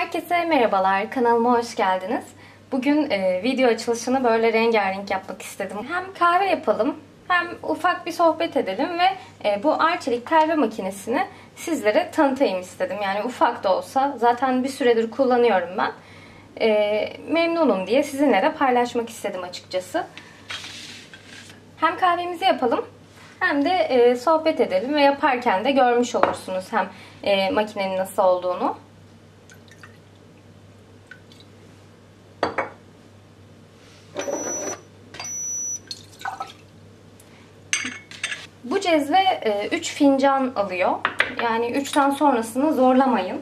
Herkese merhabalar, kanalıma hoş geldiniz. Bugün video açılışını böyle rengarenk yapmak istedim. Hem kahve yapalım, hem ufak bir sohbet edelim ve bu Arçelik kahve makinesini sizlere tanıtayım istedim. Yani ufak da olsa, zaten bir süredir kullanıyorum ben. Memnunum diye sizinle de paylaşmak istedim açıkçası. Hem kahvemizi yapalım, hem de sohbet edelim ve yaparken de görmüş olursunuz hem makinenin nasıl olduğunu. Bu cezve 3 fincan alıyor. Yani 3'ten sonrasını zorlamayın.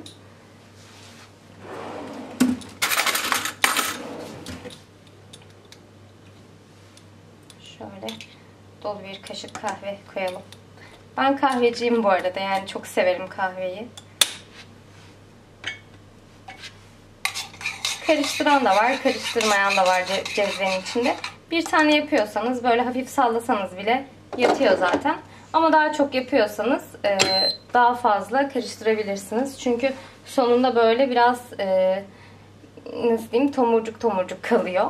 Şöyle dolu bir kaşık kahve koyalım. Ben kahveciyim bu arada. Yani çok severim kahveyi. Karıştıran da var, karıştırmayan da var cezvenin içinde. Bir tane yapıyorsanız böyle hafif sallasanız bile yatıyor zaten. Ama daha çok yapıyorsanız daha fazla karıştırabilirsiniz. Çünkü sonunda böyle biraz nasıl diyeyim, tomurcuk tomurcuk kalıyor.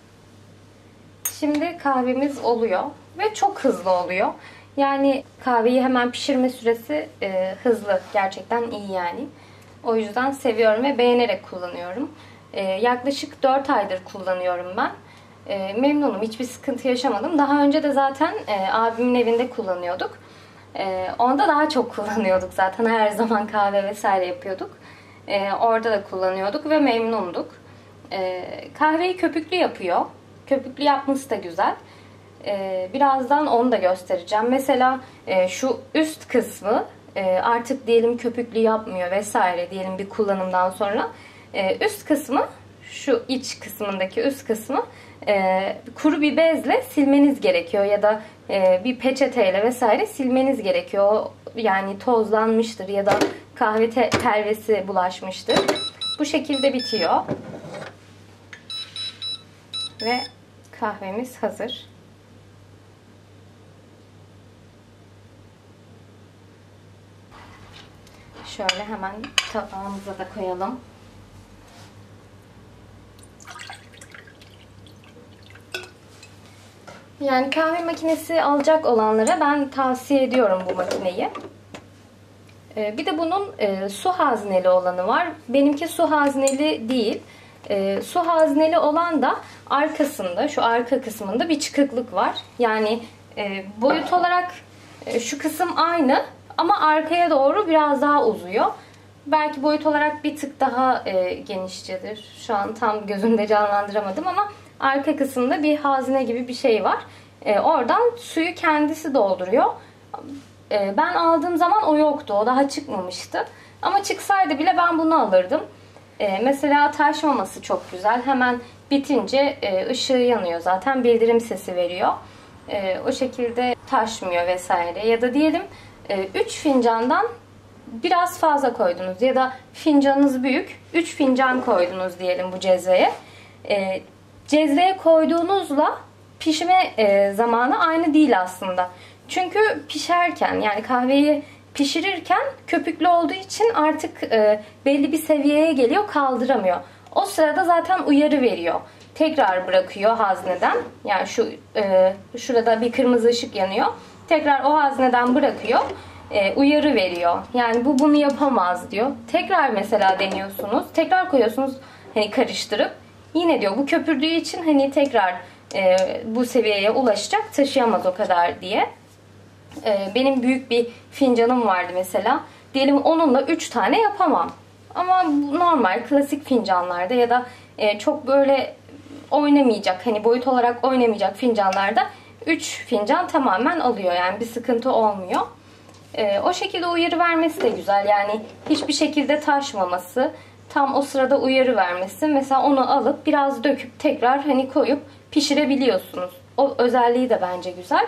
Şimdi kahvemiz oluyor ve çok hızlı oluyor. Yani kahveyi hemen pişirme süresi hızlı. Gerçekten iyi yani. O yüzden seviyorum ve beğenerek kullanıyorum. Yaklaşık 4 aydır kullanıyorum ben. Memnunum. Hiçbir sıkıntı yaşamadım. Daha önce de zaten abimin evinde kullanıyorduk. Onda daha çok kullanıyorduk zaten. Her zaman kahve vesaire yapıyorduk. Orada da kullanıyorduk ve memnunduk. Kahveyi köpüklü yapıyor. Köpüklü yapması da güzel. Birazdan onu da göstereceğim. Mesela şu üst kısmı artık diyelim köpüklü yapmıyor vesaire diyelim bir kullanımdan sonra. Üst kısmı, şu iç kısmındaki üst kısmı kuru bir bezle silmeniz gerekiyor ya da bir peçeteyle vesaire silmeniz gerekiyor. Yani tozlanmıştır ya da kahve telvesi bulaşmıştır. Bu şekilde bitiyor. Ve kahvemiz hazır. Şöyle hemen tabağımıza da koyalım. Yani kahve makinesi alacak olanlara ben tavsiye ediyorum bu makineyi. Bir de bunun su hazneli olanı var. Benimki su hazneli değil. Su hazneli olan da arkasında, şu arka kısmında bir çıkıklık var. Yani boyut olarak şu kısım aynı ama arkaya doğru biraz daha uzuyor. Belki boyut olarak bir tık daha genişçedir. Şu an tam gözümde canlandıramadım ama arka kısımda bir hazne gibi bir şey var. Oradan suyu kendisi dolduruyor. Ben aldığım zaman o yoktu. O daha çıkmamıştı. Ama çıksaydı bile ben bunu alırdım. Mesela taşmaması çok güzel. Hemen bitince ışığı yanıyor zaten. Bildirim sesi veriyor. O şekilde taşmıyor vesaire. Ya da diyelim 3 fincandan biraz fazla koydunuz. Ya da fincanınız büyük. 3 fincan koydunuz diyelim bu cezveye. Cezveye koyduğunuzla pişme zamanı aynı değil aslında. Çünkü pişerken, yani kahveyi pişirirken köpüklü olduğu için artık belli bir seviyeye geliyor, kaldıramıyor. O sırada zaten uyarı veriyor. Tekrar bırakıyor hazneden. Yani şurada bir kırmızı ışık yanıyor. Tekrar o hazneden bırakıyor. Uyarı veriyor. Yani bu bunu yapamaz diyor. Tekrar mesela deniyorsunuz. Tekrar koyuyorsunuz hani karıştırıp. Yine diyor bu köpürdüğü için hani tekrar bu seviyeye ulaşacak, taşıyamaz o kadar diye. Benim büyük bir fincanım vardı mesela. Diyelim onunla 3 tane yapamam. Ama normal klasik fincanlarda ya da çok böyle oynamayacak, hani boyut olarak oynamayacak fincanlarda 3 fincan tamamen alıyor. Yani bir sıkıntı olmuyor. O şekilde uyarı vermesi de güzel. Yani hiçbir şekilde taşmaması, tam o sırada uyarı vermesi. Mesela onu alıp biraz döküp tekrar hani koyup pişirebiliyorsunuz. O özelliği de bence güzel.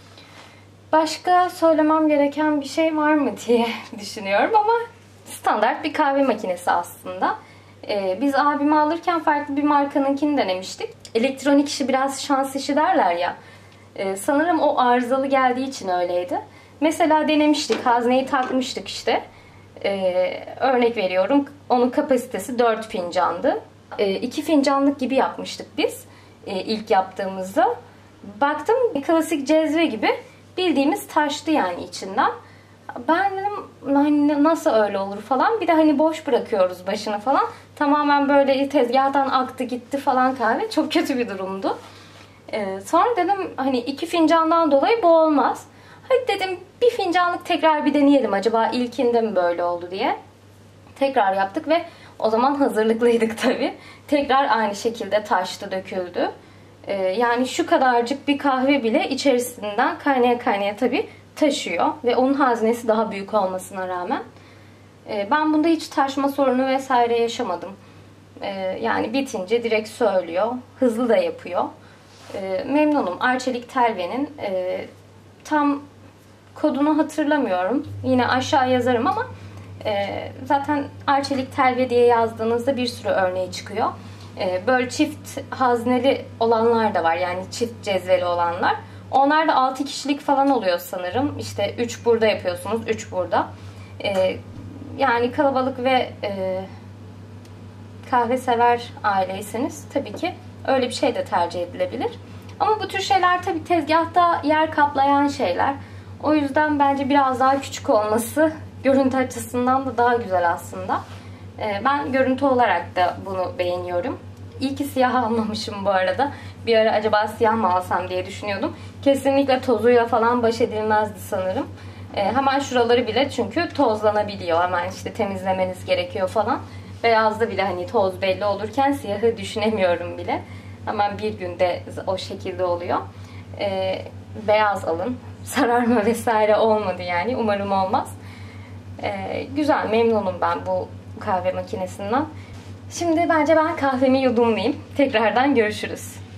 Başka söylemem gereken bir şey var mı diye düşünüyorum ama standart bir kahve makinesi aslında. Biz abimi alırken farklı bir markanınkini denemiştik. Elektronik işi biraz şans işi derler ya. Sanırım o arızalı geldiği için öyleydi. Mesela denemiştik, hazneyi takmıştık işte. Örnek veriyorum, onun kapasitesi 4 fincandı. 2 fincanlık gibi yapmıştık biz ilk yaptığımızda. Baktım klasik cezve gibi bildiğimiz taştı yani içinden. Ben dedim hani nasıl öyle olur falan. Bir de hani boş bırakıyoruz başını falan. Tamamen böyle tezgahtan aktı gitti falan kahve. Çok kötü bir durumdu. Sonra dedim hani 2 fincandan dolayı bu olmaz. Hadi dedim bir fincanlık tekrar bir deneyelim, acaba ilkinde mi böyle oldu diye. Tekrar yaptık ve o zaman hazırlıklıydık tabii. Tekrar aynı şekilde taştı, döküldü. Yani şu kadarcık bir kahve bile içerisinden kaynaya kaynaya tabii taşıyor. Ve onun haznesi daha büyük olmasına rağmen. Ben bunda hiç taşma sorunu vesaire yaşamadım. Yani bitince direkt söylüyor. Hızlı da yapıyor. Memnunum. Arçelik Telve'nin tam kodunu hatırlamıyorum. Yine aşağı yazarım ama zaten Arçelik Telve diye yazdığınızda bir sürü örneği çıkıyor. Böyle çift hazneli olanlar da var. Yani çift cezveli olanlar. Onlar da 6 kişilik falan oluyor sanırım. İşte 3 burada yapıyorsunuz, 3 burada. Yani kalabalık ve kahve sever aileyseniz tabii ki öyle bir şey de tercih edilebilir. Ama bu tür şeyler tabii tezgahta yer kaplayan şeyler. O yüzden bence biraz daha küçük olması görüntü açısından da daha güzel aslında. Ben görüntü olarak da bunu beğeniyorum. İyi ki siyah almamışım bu arada. Bir ara acaba siyah mı alsam diye düşünüyordum. Kesinlikle tozuyla falan baş edilmezdi sanırım. Hemen şuraları bile çünkü tozlanabiliyor. Hemen işte temizlemeniz gerekiyor falan. Beyazda bile hani toz belli olurken siyahı düşünemiyorum bile. Hemen bir günde o şekilde oluyor. Beyaz alın. Sararma vesaire olmadı yani. Umarım olmaz. Güzel, memnunum ben bu kahve makinesinden. Şimdi bence ben kahvemi yudumlayayım. Tekrardan görüşürüz.